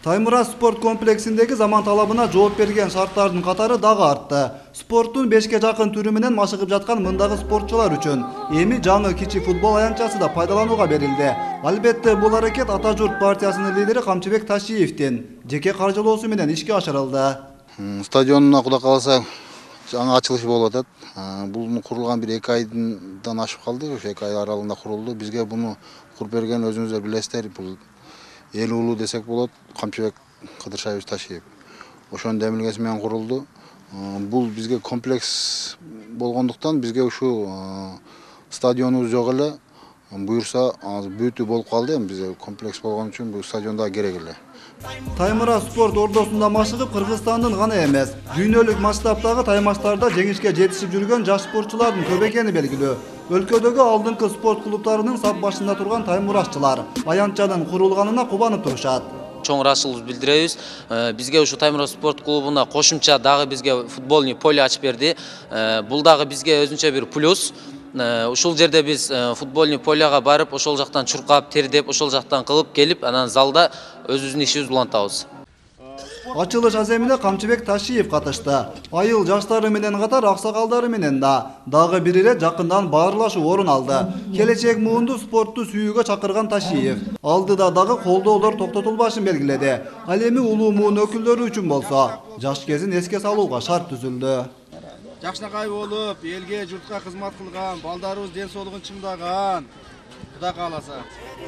Таймураз спорт комплексиндеги заман талабына жооп берген шарттардын катары дагы артты. Спорттун 5ке жакын түрү менен машыгып жаткан мындагы спортчулар үчүн эми жаңы кичи футбол аянтчасы да пайдаланууга берилди. Албетте бул аракет Ата журт партиясынын лидери Камчыбек Ташиевдин жеке каржылоосу менен ишке ашырылды. Стадионуна Кудай кааласа жаңы ачылыш болуп атат. Бул курулган бир 2 айдан ашып калды. Ошо 2 ай аралыгында курулду. Бизге буну куруп берген өзүңүздөр билесиздер, бул эл уулу десек болот, Камчыбек Кыдыршаевич Ташиев. Ошонун демилгеси менен курулду. Бул бизге комплекс болгондуктан бизге ушу стадионубуз жок эле. Буюрса бүтүү болуп калды. Эми бизге комплекс болгон үчүн бул стадион да керек эле. Таймураз спорт ордосунда машыгып Кыргызстандын гана эмес, дүйнөлүк масштабтагы таймаштарда жеңишке жетишип жүргөн жаш спортчулардын көп экени белгилүү. Өлкөдөгү алдыңкы спорт клубтарынын сап башында турган таймуразчылар аянтчанын курулганына кубанып турушат. Чоң ыраазычылык билдиребиз. Бизге ушу Таймураз спорт клубуна кошумча дагы бизге футбольный поле ачып берди. Бул дагы бизге өзүнчө бир плюс. Ушул жерде биз футбольный полега барып, ошол жактан чуркап, тердеп, ошол жактан кылып келип, анан залда өзүбүздүн ишибизди улантабыз. Ачылыш аземине Камчыбек Ташиев катышты. Айыл жаштары менен катар аксакалдары менен дагы бир ирет жакындан баарлашуу орун алды. Келечек муунду спортту сүйүүгө чакырган Ташиев алдыда дагы колдоолор токтотулбашын белгиледи. Ал эми улуу муун өкүлдөрү үчүн болсо жаш кезин эске салууга шарт түзүлдү. Жакшынакай болуп, элге, журтка кызмат кылган, балдарыбыз ден соолугун чыңдаган. Кудай кааласа.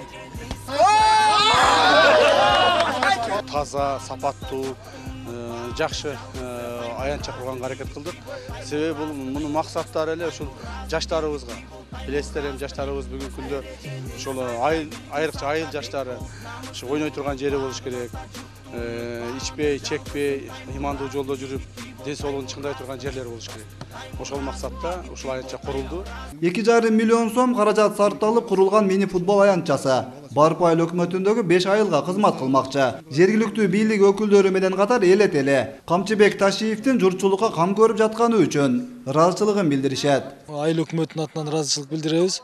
Таза, сапаттуу, жакшы аянтча курганга аракет кылдык. Себеби бул мунун максаттары эле ушул жаштарыбызга. Билесиздер, эми жаштарыбыз бүгүнкү күндө ошол айрыкча айыл жаштары ушу ойной турган жери болуш керек. Ичпей, чекпей, имандуу жолдо жүрүп, ден соолугун чыңдай турган жерлер болуш керек. Ошол максатта ушул аянтча курулду. 2,5 миллион сом каражат сарпталып курулган мини футбол аянтчасы Барпы айыл өкмөтүндөгү 5 айылга кызмат кылмакчы. Жергиликтүү бийлик өкүлдөрү менен катар эл этели Камчыбек Ташиевдин журтчулукка кам көрүп жатканы үчүн ыраазычылыгын билдиришет. Айыл өкмөтүнүн атынан ыраазычылык билдиребиз.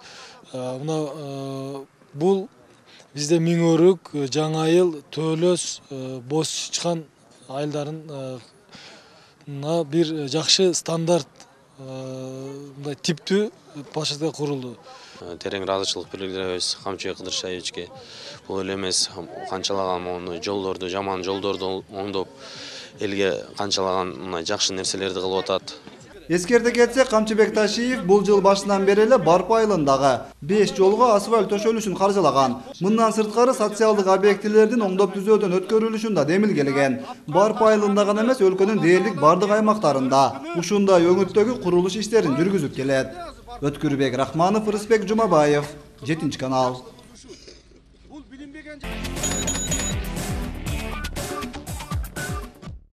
Бул бизде Миңөрүк, Жаңы айыл, Төлөс, Боз Чычкан айылдарына бир жакшы стандарт мындай типтүү площадка курулду. Терең ыраазычылык билдиребиз Камчыбек Кыдыршаевичке. Бул эле эмес, канчалаган жолдорду, жаман жолдорду оңдоп, элге канчалаган мындай жакшы нерселерди кылып атат. Эскерте кетсек, Камчыбек Ташиев бул жыл башынан бери эле Барпы айылындагы 5 жолго асфальт төшөлүшүн каржылаган. Мындан сырткары социалдык объектилердин оңдоп түзөөдөн өткөрүлүшүн да демилгелеген. Барпы айылында гана эмес, өлкөнүн дээрлик бардык аймактарында ушундай өңүттөгү курулуш иштерин жүргүзүп келет. Өткүрбек Рахманов, Рысбек Жумабаев, 7 канал.